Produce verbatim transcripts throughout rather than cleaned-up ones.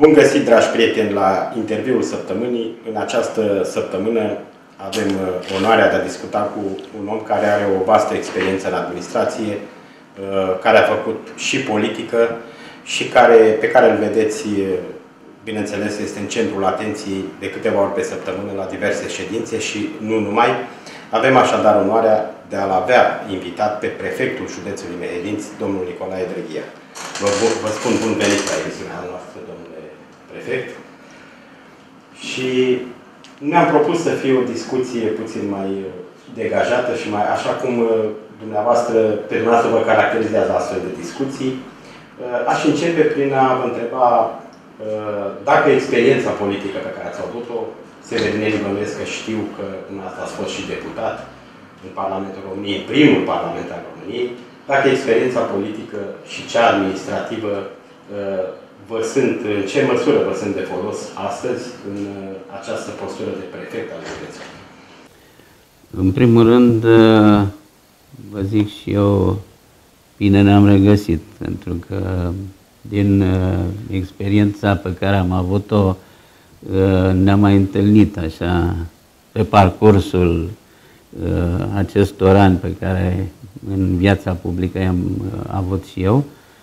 Bun găsit, dragi prieteni, la interviul săptămânii. În această săptămână avem onoarea de a discuta cu un om care are o vastă experiență în administrație, care a făcut și politică și care, pe care îl vedeți, bineînțeles, este în centrul atenției de câteva ori pe săptămână la diverse ședințe și nu numai. Avem așadar onoarea de a-l avea invitat pe prefectul județului Mehedinți, domnul Nicolae Drăghia. Vă, vă spun bun venit la emisiunea noastră, domnule prefect. Și ne-am propus să fie o discuție puțin mai degajată și mai așa cum dumneavoastră, pe dumneavoastră vă caracterizează astfel de discuții. Aș începe prin a vă întreba dacă experiența politică pe care ați avut-o, severinenii bănuiesc că știu că dumneavoastră ați fost și deputat în Parlamentul României, primul Parlament al României, dacă experiența politică și cea administrativă vă sunt, în ce măsură vă sunt de folos astăzi în această postură de prefect al județului? În primul rând, vă zic și eu, bine ne-am regăsit, pentru că din experiența pe care am avut-o, ne-am mai întâlnit așa pe parcursul acestor ani pe care în viața publică i-am avut și eu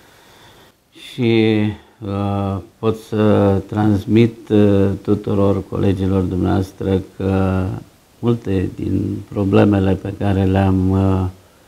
și uh, pot să transmit uh, tuturor colegilor dumneavoastră că multe din problemele pe care le-am uh,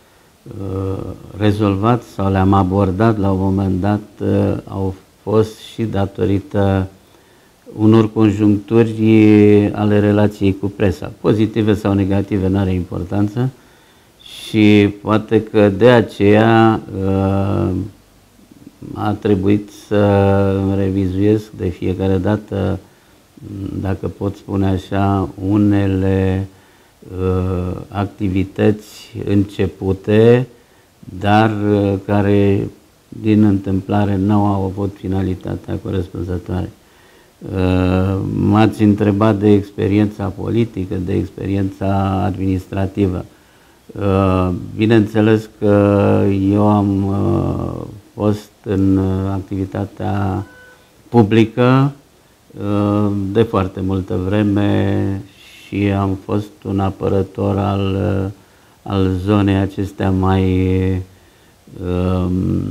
rezolvat sau le-am abordat la un moment dat uh, au fost și datorită unor conjuncturi ale relației cu presa, pozitive sau negative, nu are importanță, și poate că de aceea uh, a trebuit să îmi revizuiesc de fiecare dată, dacă pot spune așa, unele uh, activități începute, dar uh, care din întâmplare nu au avut finalitatea corespunzătoare. Uh, m-ați întrebat de experiența politică, de experiența administrativă. Uh, bineînțeles că eu am uh, fost în activitatea publică uh, de foarte multă vreme și am fost un apărător al, uh, al zonei acestea mai uh,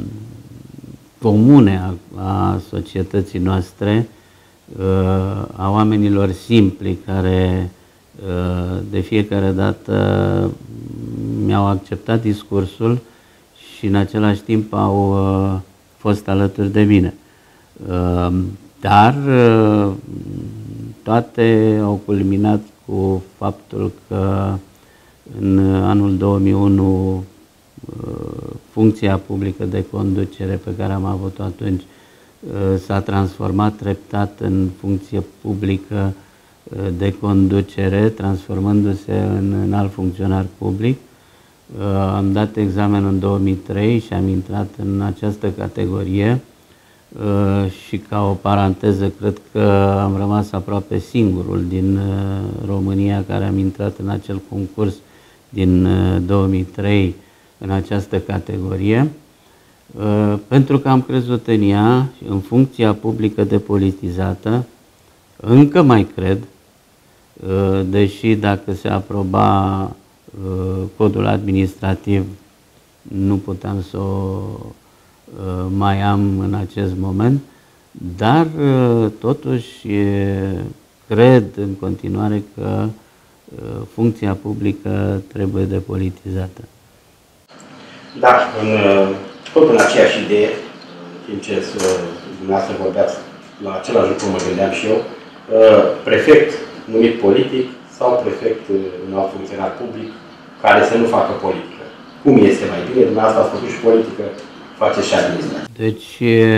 comune a, a societății noastre, uh, a oamenilor simpli care uh, de fiecare dată mi-au acceptat discursul și în același timp au uh, fost alături de mine. Uh, dar uh, toate au culminat cu faptul că în anul două mii unu uh, funcția publică de conducere pe care am avut-o atunci uh, s-a transformat treptat în funcție publică uh, de conducere, transformându-se în, în alt funcționar public. Uh, am dat examenul în două mii trei și am intrat în această categorie uh, și ca o paranteză cred că am rămas aproape singurul din uh, România care am intrat în acel concurs din uh, două mii trei în această categorie, uh, pentru că am crezut în ea, în funcția publică depolitizată. Încă mai cred, uh, deși dacă se aproba codul administrativ nu puteam să o mai am în acest moment, dar totuși cred în continuare că funcția publică trebuie depolitizată. Da, în, tot în aceeași idee, în timp ce dumneavoastră vorbeați la același lucru, mă gândeam și eu, prefect numit politic sau prefect un alt funcționar public care să nu facă politică. Cum este mai bine? Dumneavoastră ați făcut și politică, faceți și administrație. Deci,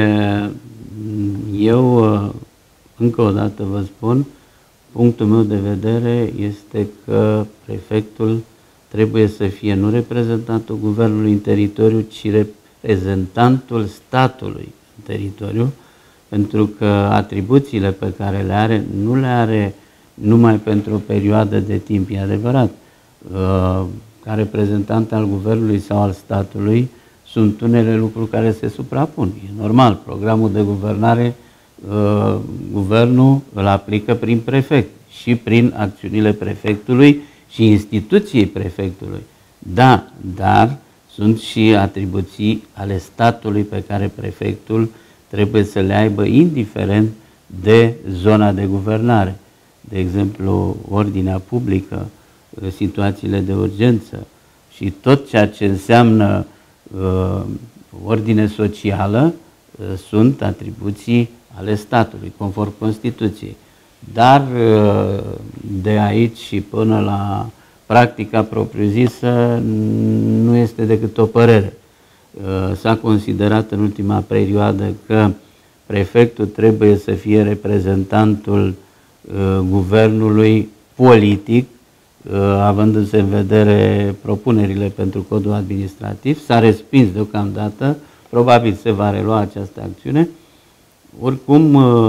eu, încă o dată vă spun, punctul meu de vedere este că prefectul trebuie să fie nu reprezentantul guvernului în teritoriu, ci reprezentantul statului în teritoriu, pentru că atribuțiile pe care le are, nu le are numai pentru o perioadă de timp, e adevărat. Ca reprezentant al guvernului sau al statului, sunt unele lucruri care se suprapun. E normal, programul de guvernare guvernul îl aplică prin prefect și prin acțiunile prefectului și instituției prefectului. Da, dar sunt și atribuții ale statului pe care prefectul trebuie să le aibă indiferent de zona de guvernare. De exemplu, ordinea publică, situațiile de urgență și tot ceea ce înseamnă uh, ordine socială uh, sunt atribuții ale statului, conform Constituției. Dar uh, de aici și până la practica propriu-zisă nu este decât o părere. Uh, s-a considerat în ultima perioadă că prefectul trebuie să fie reprezentantul uh, guvernului politic, avându-se în vedere propunerile pentru codul administrativ. S-a respins deocamdată, probabil se va relua această acțiune. Oricum,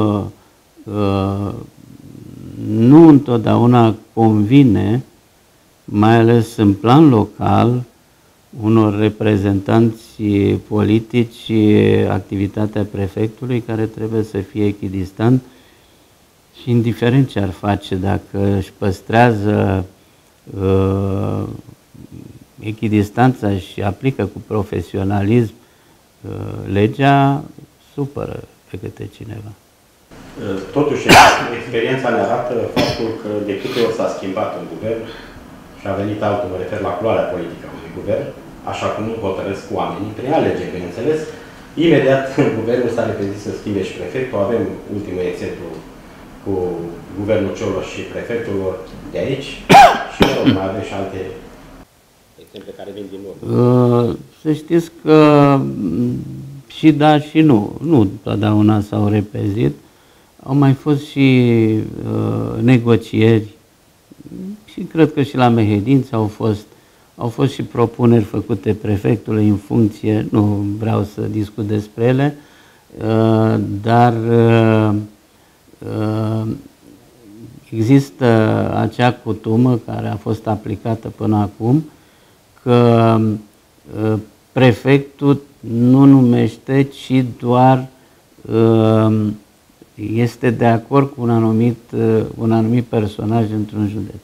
nu întotdeauna convine, mai ales în plan local, unor reprezentanți politici, activitatea prefectului, care trebuie să fie echidistant și indiferent ce ar face, dacă își păstrează uh, echidistanța și aplică cu profesionalism uh, legea, supără pe câte cineva. Totuși, experiența ne arată faptul că de câte ori s-a schimbat un guvern și a venit altul, mă refer la culoarea politică a unui guvern, așa cum nu hotărăsc oamenii, prin alegeri, bineînțeles, imediat guvernul s-a repezit să schimbe și prefectul. Avem ultimul exemplu cu guvernul Cioloș și prefectul lor de aici și, mă rog, mai avem și alte exemple care vin din urmă. Uh, să știți că și da și nu. Nu totdeauna s-au repezit. Au mai fost și uh, negocieri și cred că și la Mehedinți au fost, au fost și propuneri făcute prefectului în funcție, nu vreau să discut despre ele, uh, dar uh, uh, există acea cutumă care a fost aplicată până acum, că uh, prefectul nu numește, ci doar uh, este de acord cu un anumit, uh, un anumit personaj într-un județ.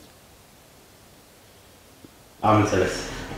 Am înțeles.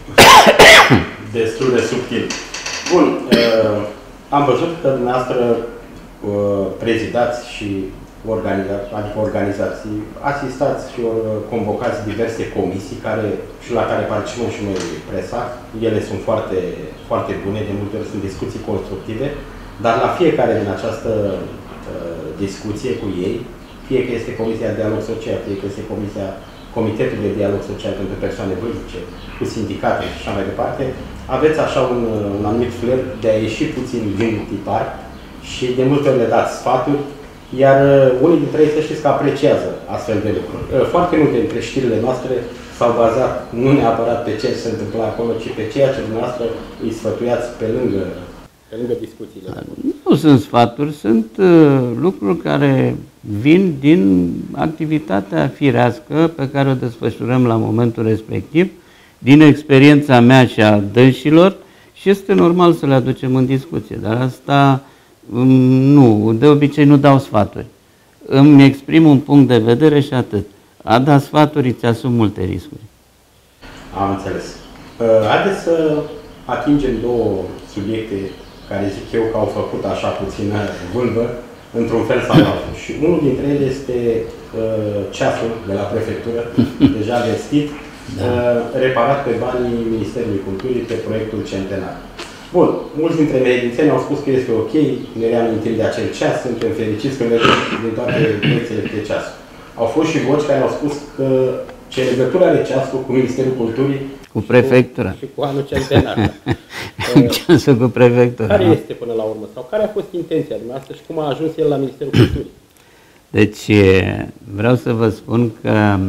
Destul de subtil. Bun. Uh, am văzut că dumneavoastră uh, prezidați și organiza adică organizații, asistați și uh, convocați diverse comisii care, și la care participăm și noi presa. Ele sunt foarte, foarte bune, de multe ori sunt discuții constructive, dar la fiecare din această uh, discuție cu ei, fie că este Comisia de Dialog Social, fie că este Comisia Comitetul de Dialog Social pentru Persoane Vârstnice, cu sindicate și așa mai departe, aveți așa un, un anumit flair de a ieși puțin din tipar și de multe ori le dați sfaturi, iar unii dintre ei să știți că apreciază astfel de lucruri. Foarte multe dintre știrile noastre s-au bazat nu neapărat pe ce se întâmplă acolo, ci pe ceea ce dumneavoastră îi sfătuiați pe lângă, pe lângă discuțiile. Nu sunt sfaturi, sunt uh, lucruri care vin din activitatea firească pe care o desfășurăm la momentul respectiv, din experiența mea și a dânșilor, și este normal să le aducem în discuție. Dar asta um, nu, de obicei nu dau sfaturi. Îmi exprim un punct de vedere și atât. A da sfaturi îți asum multe riscuri. Am înțeles. Uh, haideți să atingem două subiecte care zic eu că au făcut așa puțină vâlvă, într-un fel sau altul. Și unul dintre ele este uh, ceasul de la prefectură, deja vestit, da. uh, reparat pe banii Ministerului Culturii pe proiectul Centenar. Bun, mulți dintre mehedințeni au spus că este ok, ne reamintim de acel ceas, suntem fericiți că mergem din toate direcțiile pe ceas. Au fost și voci care au spus că ce legătură are ceasul cu Ministerul Culturii cu prefectura. Și cu anul centenar. Ceasul cu prefectura. Care este până la urmă? Sau care a fost intenția dumneavoastră și cum a ajuns el la Ministerul Culturii? Deci, vreau să vă spun că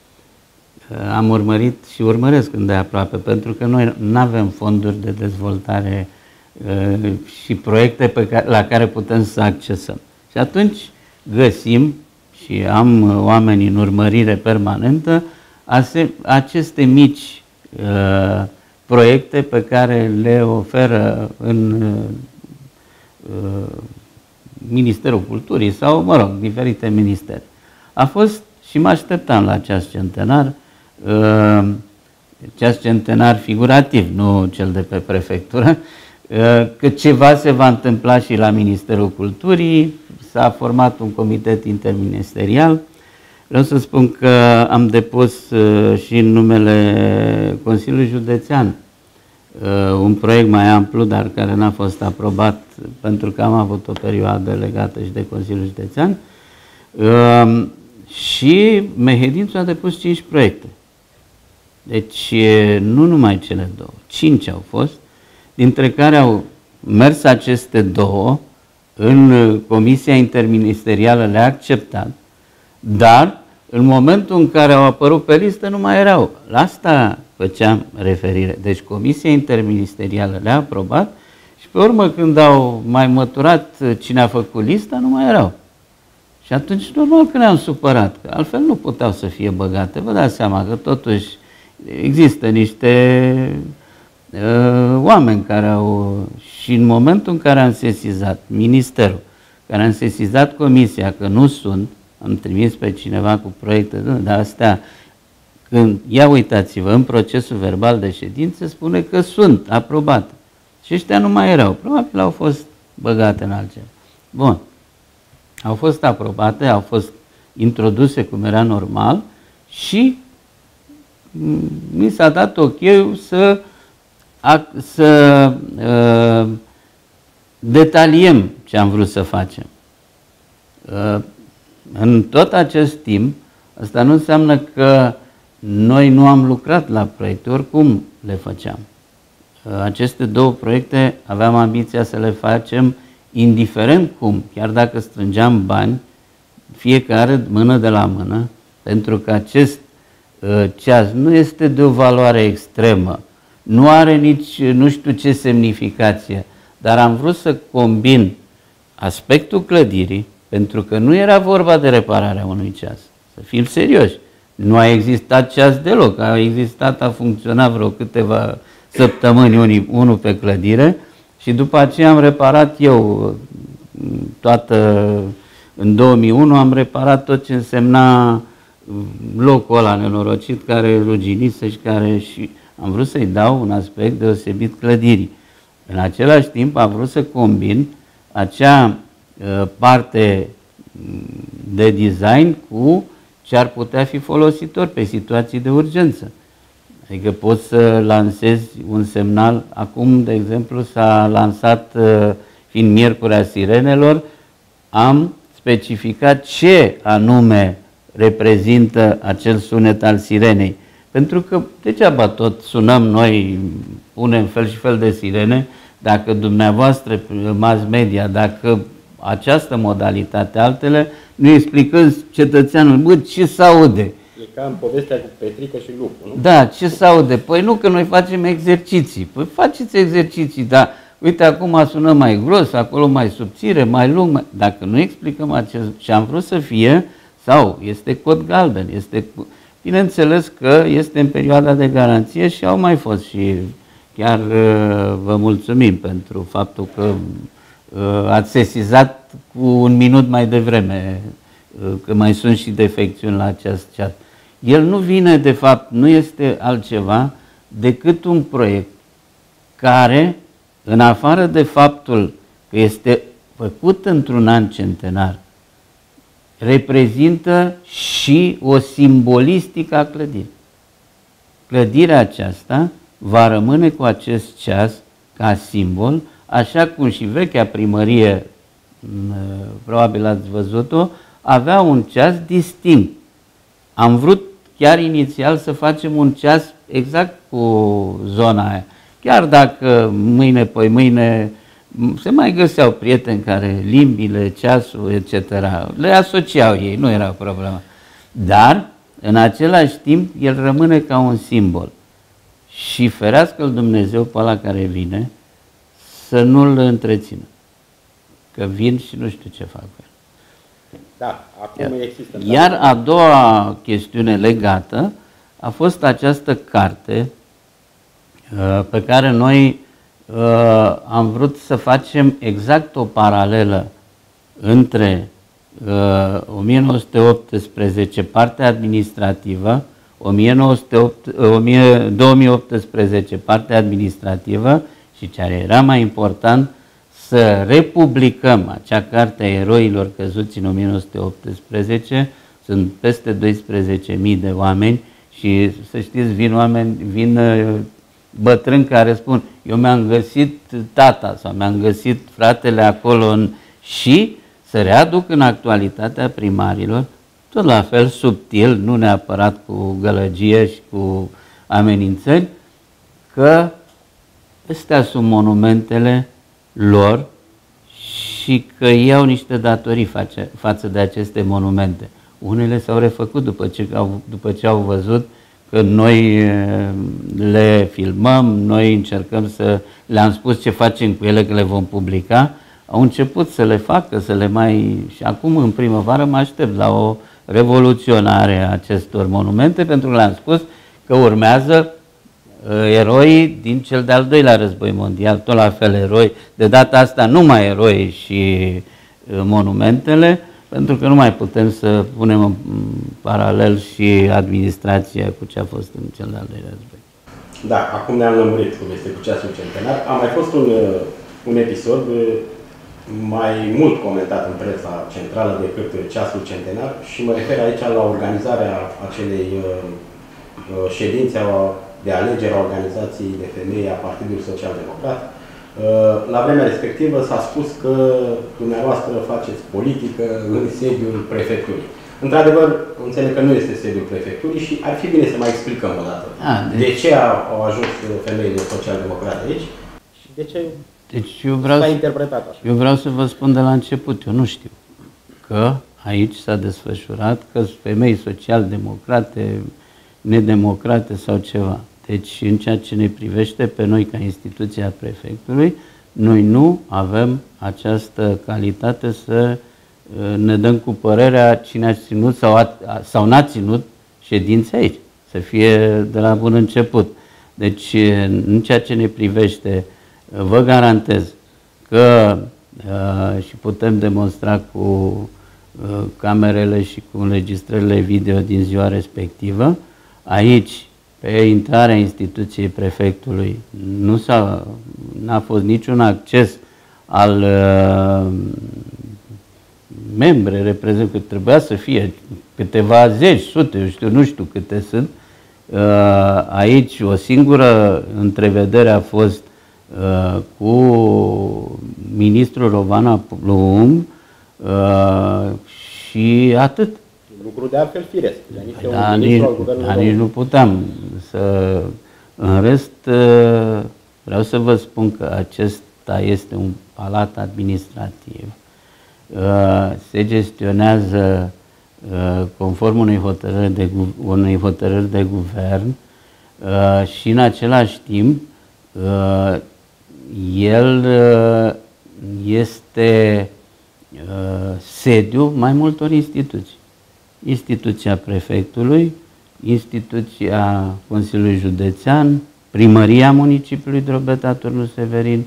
am urmărit și urmăresc îndeaproape, pentru că noi nu avem fonduri de dezvoltare și proiecte pe care, la care putem să accesăm. Și atunci găsim, și am oameni în urmărire permanentă, aceste mici uh, proiecte pe care le oferă în uh, Ministerul Culturii sau, mă rog, diferite ministere. A fost, și mă așteptam la ceas centenar, ceas centenar figurativ, nu cel de pe prefectură, că ceva se va întâmpla și la Ministerul Culturii. S-a format un comitet interministerial. Vreau să spun că am depus și în numele Consiliului Județean un proiect mai amplu, dar care n-a fost aprobat pentru că am avut o perioadă legată și de Consiliul Județean. Și Mehedințul a depus cinci proiecte. Deci nu numai cele două, cinci au fost, dintre care au mers aceste două, în Comisia Interministerială le-a acceptat, dar în momentul în care au apărut pe listă nu mai erau. La asta făceam referire. Deci Comisia Interministerială le-a aprobat și pe urmă când au mai măturat cine a făcut lista, nu mai erau. Și atunci normal că ne-am supărat, că altfel nu puteau să fie băgate. Vă dați seama că totuși există niște uh, oameni care au... Și în momentul în care am sesizat Ministerul, care am sesizat Comisia că nu sunt, am trimis pe cineva cu proiecte de astea, când, ia uitați-vă, în procesul verbal de ședință spune că sunt aprobate. Și ăștia nu mai erau. Probabil au fost băgate în altceva. Bun. Au fost aprobate, au fost introduse cum era normal și mi s-a dat ok-ul să, să uh, detaliem ce am vrut să facem. Uh, în tot acest timp, asta nu înseamnă că noi nu am lucrat la proiecte, oricum le făceam. Uh, aceste două proiecte aveam ambiția să le facem indiferent cum, chiar dacă strângeam bani, fiecare mână de la mână, pentru că acest uh, ceas nu este de o valoare extremă, nu are nici nu știu ce semnificație, dar am vrut să combin aspectul clădirii, pentru că nu era vorba de repararea unui ceas. Să fim serioși. Nu a existat ceas deloc. A existat, a funcționat vreo câteva săptămâni unii, unul pe clădire și după aceea am reparat eu toată, în două mii unu am reparat tot ce însemna locul ăla nenorocit care ruginise și care și am vrut să-i dau un aspect deosebit clădirii. În același timp am vrut să combin acea uh, parte de design cu ce ar putea fi folositor pe situații de urgență. Adică poți să lansezi un semnal. Acum, de exemplu, s-a lansat, uh, fiind Miercurea Sirenelor, am specificat ce anume reprezintă acel sunet al sirenei. Pentru că degeaba tot sunăm noi, punem fel și fel de sirene, dacă dumneavoastră, mass media, dacă această modalitate, altele, nu explicăm cetățeanul, bă, ce s-aude? E ca în povestea cu Petrică și Lupul, nu? Da, ce s-aude? Păi nu, că noi facem exerciții. Păi faceți exerciții, dar uite, acum sună mai gros, acolo mai subțire, mai lung. Mai... Dacă nu explicăm acest... Și am vrut să fie, sau este cod galben, este... Bineînțeles că este în perioada de garanție și au mai fost și chiar vă mulțumim pentru faptul că ați sesizat cu un minut mai devreme că mai sunt și defecțiuni la acest chat. El nu vine, de fapt, nu este altceva decât un proiect care, în afară de faptul că este făcut într-un an centenar, reprezintă și o simbolistică a clădirii. Clădirea aceasta va rămâne cu acest ceas ca simbol, așa cum și vechea primărie, probabil ați văzut-o, avea un ceas distinct. Am vrut chiar inițial să facem un ceas exact cu zona aia. Chiar dacă mâine, poi mâine, se mai găseau prieteni care limbile, ceasul, et cetera le asociau ei, nu era o problemă. Dar, în același timp, el rămâne ca un simbol. Și ferească-l Dumnezeu pe ăla care vine să nu-l întrețină. Că vin și nu știu ce fac cu el. Da, acum Iar, există. Iar a doua chestiune legată a fost această carte uh, pe care noi uh, am vrut să facem exact o paralelă între uh, o mie nouă sute optsprezece, partea administrativă, o mie nouă sute opt, două mii optsprezece, partea administrativă, și ce era mai important, să republicăm acea carte a eroilor căzuți în o mie nouă sute optsprezece. Sunt peste doisprezece mii de oameni și, să știți, vin oameni, vin bătrâni care spun: eu mi-am găsit tata sau mi-am găsit fratele acolo în... și să readuc în actualitatea primarilor, tot la fel subtil, nu neapărat cu gălăgie și cu amenințări, că astea sunt monumentele lor și că iau niște datorii face, față de aceste monumente. Unele s-au refăcut după ce, au, după ce au văzut că noi le filmăm, noi încercăm să le-am spus ce facem cu ele, că le vom publica. Au început să le facă, să le mai... Și acum, în primăvară, mă aștept la o revoluționare a acestor monumente, pentru că le-am spus că urmează eroi din cel de-al doilea război mondial, tot la fel eroi, de data asta numai eroi și monumentele, pentru că nu mai putem să punem în paralel și administrația cu ce a fost în cel de-al doilea război. Da, acum ne-am lămurit cum este cu ceasul centenar. A mai fost un, un episod mai mult comentat în presa centrală decât ceasul centenar și mă refer aici la organizarea acelei ședințe de alegere a organizației de femei a Partidului Social Democrat. La vremea respectivă s-a spus că dumneavoastră faceți politică în sediul prefecturii. Într-adevăr, înțeleg că nu este sediul prefecturii și ar fi bine să mai explicăm o dată. A, deci... De ce au ajuns femeile social-democrate aici și de ce deci eu vreau s-a interpretat așa. Eu vreau să vă spun de la început, eu nu știu că aici s-a desfășurat că femei social-democrate, nedemocrate sau ceva. Deci, în ceea ce ne privește pe noi ca instituția prefectului, noi nu avem această calitate să ne dăm cu părerea cine a ținut sau, a, sau n-a ținut ședințe aici, să fie de la bun început. Deci, în ceea ce ne privește, vă garantez că și putem demonstra cu camerele și cu înregistrările video din ziua respectivă, aici, pe intrarea instituției prefectului, nu s-a, n-a fost niciun acces al uh, membre, reprezent, că trebuia să fie câteva zeci, sute, eu știu, nu știu câte sunt. Uh, aici o singură întrevedere a fost uh, cu ministrul Rovana Plumb uh, și atât. Lucru de altfel firesc. Da, nici, da, nici nu puteam să... În rest, vreau să vă spun că acesta este un palat administrativ. Se gestionează conform unei hotărâri de, unei hotărâri de guvern și în același timp el este sediu mai multor instituții. Instituția prefectului, instituția Consiliului Județean, primăria municipiului Drobeta Turnul Severin,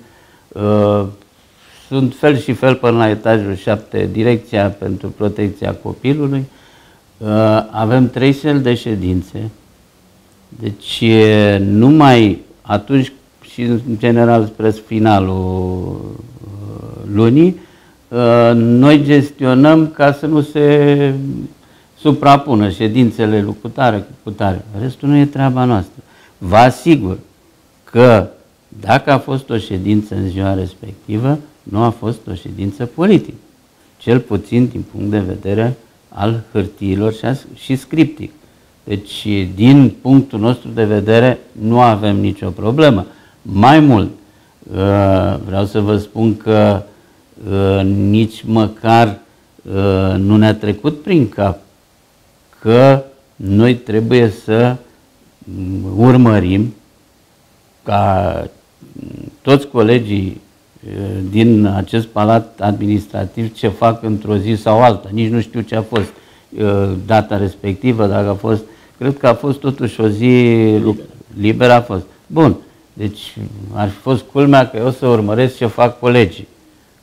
sunt fel și fel până la etajul șapte, Direcția pentru Protecția Copilului. Avem trei săli de ședințe, deci numai atunci și în general spre finalul lunii, noi gestionăm ca să nu se suprapună ședințele lui cutare cu cutare. Restul nu e treaba noastră. Vă asigur că dacă a fost o ședință în ziua respectivă, nu a fost o ședință politică. Cel puțin din punct de vedere al hârtiilor și, și scriptic. Deci, din punctul nostru de vedere, nu avem nicio problemă. Mai mult, vreau să vă spun că nici măcar nu ne-a trecut prin cap că noi trebuie să urmărim ca toți colegii din acest palat administrativ ce fac într-o zi sau alta. Nici nu știu ce a fost data respectivă, dacă a fost, cred că a fost totuși o zi liberă a fost. Bun, deci ar fi fost culmea că eu să urmăresc ce fac colegii.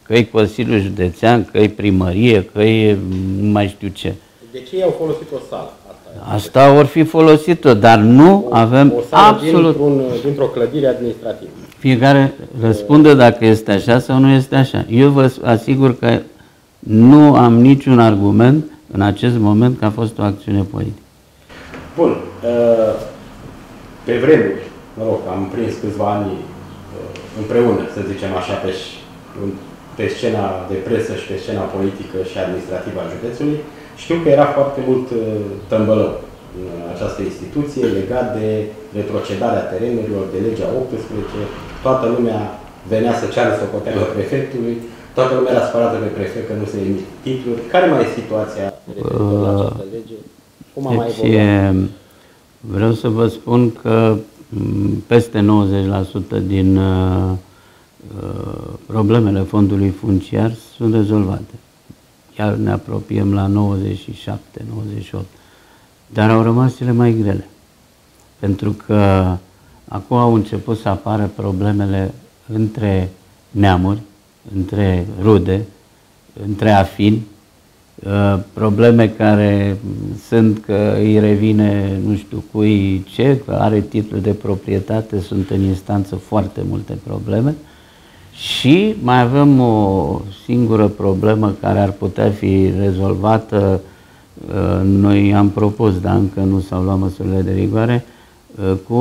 că-i Consiliul Județean, că-i primărie, că-i nu mai știu ce. De ce ei au folosit o sală? Asta, Asta or fi folosit-o, dar nu o, avem o sală absolut... Dintr-un, dintr-o clădire administrativă. Fiecare răspunde dacă este așa sau nu este așa. Eu vă asigur că nu am niciun argument în acest moment că a fost o acțiune politică. Bun. Pe vremuri, mă rog, am prins câțiva ani împreună, să zicem așa, pe, pe scena de presă și pe scena politică și administrativă a județului. Știu că era foarte mult tămbălău în această instituție legat de retrocedarea terenurilor, de legea optsprezece. Toată lumea venea să ceară socoteala prefectului, toată lumea era spărată pe prefect că nu se emit titluri. Care mai e situația referitor la această lege? Cum a mai evoluat? Vreau să vă spun că peste nouăzeci la sută din uh, problemele fondului funciar sunt rezolvate. Chiar ne apropiem la nouăzeci și șapte nouăzeci și opt. Dar au rămas cele mai grele. Pentru că acum au început să apară problemele între neamuri, între rude, între afini, probleme care sunt că îi revine nu știu cui ce, că are titlu de proprietate, sunt în instanță foarte multe probleme. Și mai avem o singură problemă care ar putea fi rezolvată. Noi am propus, dar încă nu s-au luat măsurile de rigoare, cu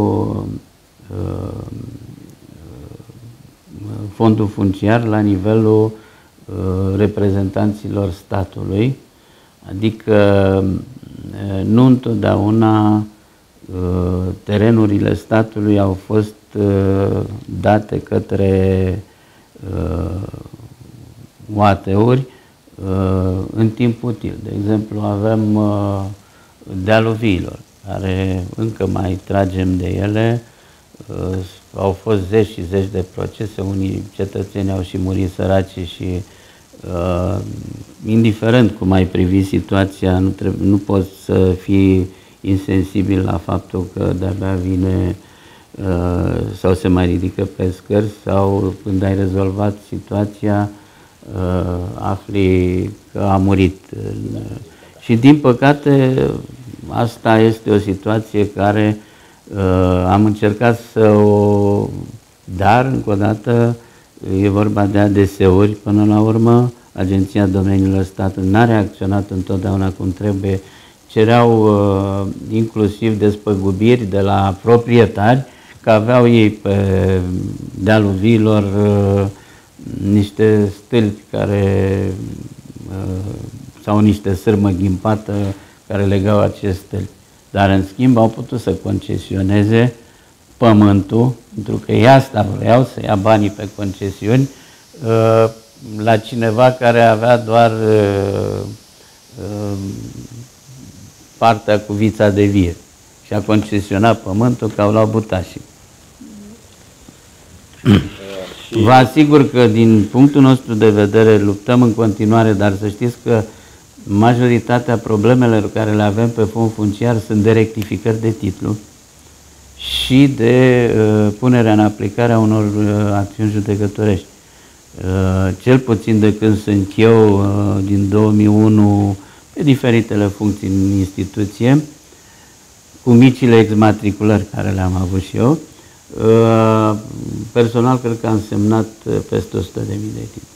fondul funciar la nivelul reprezentanților statului, adică nu întotdeauna terenurile statului au fost date către U A T-uri în timp util. De exemplu, avem dealul Viilor, care încă mai tragem de ele. Au fost zeci și zeci de procese, unii cetățeni au și murit săraci și uh, indiferent cum ai privi situația, nu, trebuie, nu poți să fii insensibil la faptul că de-abia vine uh, sau se mai ridică pe scări sau când ai rezolvat situația uh, afli că a murit. Și din păcate asta este o situație care Uh, am încercat să o... Dar, încă o dată, e vorba de A D S-uri, până la urmă, Agenția Domeniilor Statului n-a reacționat întotdeauna cum trebuie. Cereau uh, inclusiv despăgubiri de la proprietari, că aveau ei pe dealul Viilor uh, niște stâlpi care, uh, sau niște sârmă ghimpată care legau acest stâlpi. Dar, în schimb, au putut să concesioneze pământul, pentru că ei asta vreau, să ia banii pe concesiuni, la cineva care avea doar partea cu vița de vie și a concesionat pământul că au luat butașii. Vă asigur că, din punctul nostru de vedere, luptăm în continuare, dar să știți că majoritatea problemelor care le avem pe fond funciar sunt de rectificări de titlu și de uh, punerea în aplicare a unor uh, acțiuni judecătorești. Uh, cel puțin de când sunt eu, uh, din două mii unu, pe diferitele funcții în instituție, cu micile exmatriculări care le-am avut și eu, uh, personal cred că am semnat peste o sută de mii de titluri.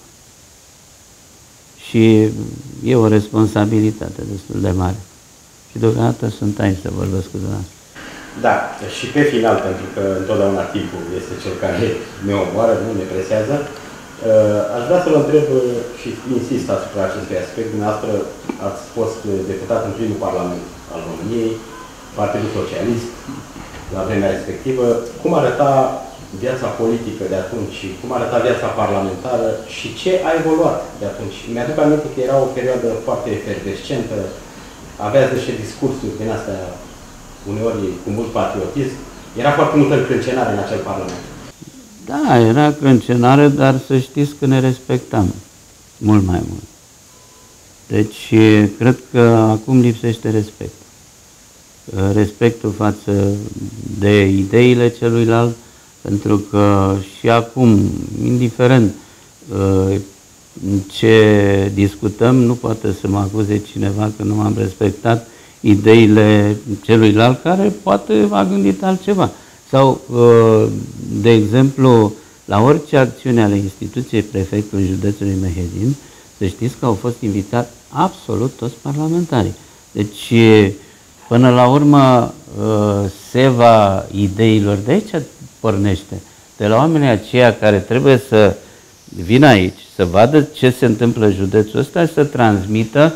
Și e o responsabilitate destul de mare. Și deocamdată sunt aici să vorbesc cu dumneavoastră. Da, și pe final, pentru că întotdeauna timpul este cel care ne omoară, nu ne presează, aș vrea să vă întreb și insist asupra acestui aspect. Dumneavoastră ați fost deputat în primul Parlament al României, Partidul Socialist, la vremea respectivă. Cum arăta viața politică de atunci, cum arăta viața parlamentară și ce a evoluat de atunci? Mi-aduc aminte că era o perioadă foarte efervescentă, aveați niște discursuri din astea, uneori cu mult patriotism, era foarte multă încrâncenare în acel parlament. Da, era încrâncenare, dar să știți că ne respectam mult mai mult. Deci, cred că acum lipsește respect. Respectul față de ideile celuilalt, pentru că și acum, indiferent ce discutăm, nu poate să mă acuze cineva că nu am respectat ideile celuilalt care poate a gândit altceva. Sau, de exemplu, la orice acțiune ale instituției prefectului județului Mehedin, să știți că au fost invitați absolut toți parlamentarii. Deci, până la urmă, seva ideilor de aici pornește. De la oamenii aceia care trebuie să vină aici, să vadă ce se întâmplă în județul ăsta și să transmită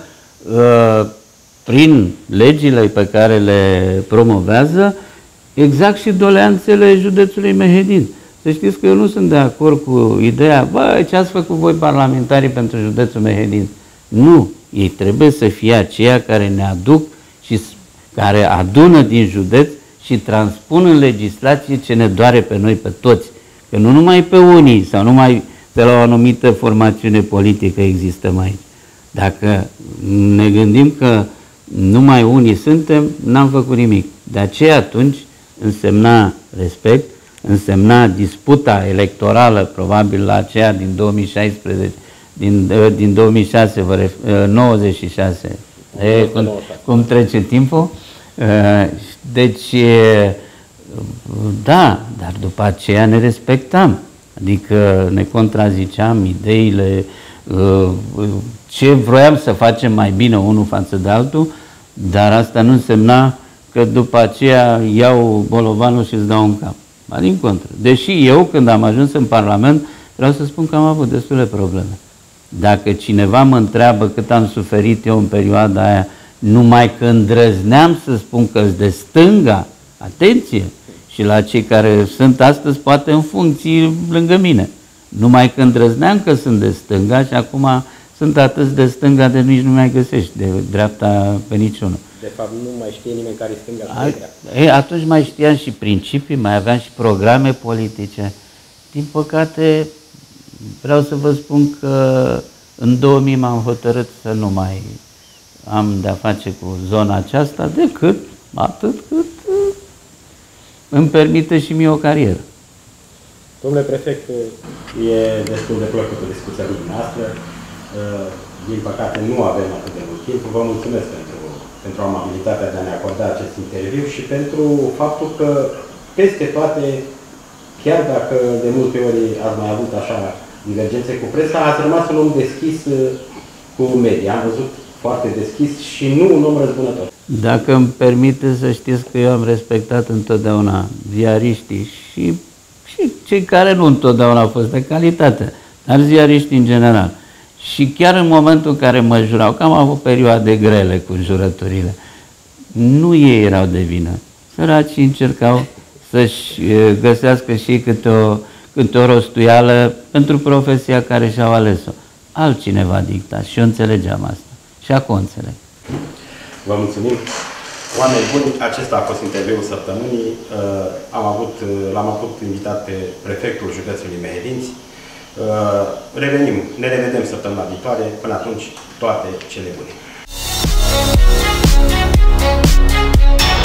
prin legile pe care le promovează exact și doleanțele județului Mehedin. Să știți că eu nu sunt de acord cu ideea, bă, ce ați făcut voi parlamentarii pentru județul Mehedin? Nu, ei trebuie să fie aceia care ne aduc și care adună din județ și transpun în legislație ce ne doare pe noi, pe toți. Că nu numai pe unii sau numai de la o anumită formațiune politică existăm aici. Dacă ne gândim că numai unii suntem, n-am făcut nimic. De aceea atunci însemna respect, însemna disputa electorală, probabil la aceea din două mii șaisprezece, din, din două mii șase, vă ref, nouăzeci și șase. E, cum, cum trece timpul? Deci, da, dar după aceea ne respectam. Adică ne contraziceam ideile, ce vroiam să facem mai bine unul față de altul, dar asta nu însemna că după aceea iau bolovanul și îți dau un cap. Ba din contră. Deși eu, când am ajuns în Parlament, vreau să spun că am avut destule probleme. Dacă cineva mă întreabă cât am suferit eu în perioada aia, numai că îndrăzneam să spun că sunt de stânga, atenție, și la cei care sunt astăzi poate în funcții lângă mine. Numai că îndrăzneam că sunt de stânga și acum sunt atât de stânga de nici nu mai găsești de dreapta pe niciunul. De fapt nu mai știe nimeni care e stânga și dreapta. Ei, atunci mai știam și principii, mai aveam și programe politice. Din păcate, vreau să vă spun că în două mii m-am hotărât să nu mai am de-a face cu zona aceasta, decât atât cât îmi permite și mie o carieră. Domnule prefect, e destul de plăcută discuția dumneavoastră. Din păcate nu avem atât de mult timp. Vă mulțumesc pentru, pentru amabilitatea de a ne acorda acest interviu și pentru faptul că peste toate, chiar dacă de multe ori ați mai avut așa divergențe cu presa, ați rămas un om deschis cu media. Am văzut foarte deschis și nu un om răzbunător. Dacă îmi permite să știți că eu am respectat întotdeauna ziariștii și, și cei care nu întotdeauna au fost de calitate, dar ziariștii în general. Și chiar în momentul în care mă jurau, că am avut perioade grele cu jurăturile, nu ei erau de vină. Săracii încercau să-și găsească și ei câte o, câte o rostuială pentru profesia care și-au ales-o. Altcineva dicta și eu înțelegeam asta. Și acum înțeleg. Vă mulțumim. Oameni buni, acesta a fost interviul săptămânii. Am avut, l-am avut invitat pe prefectul județului Mehedinți. Revenim, ne revedem săptămâna viitoare. Până atunci, toate cele bune.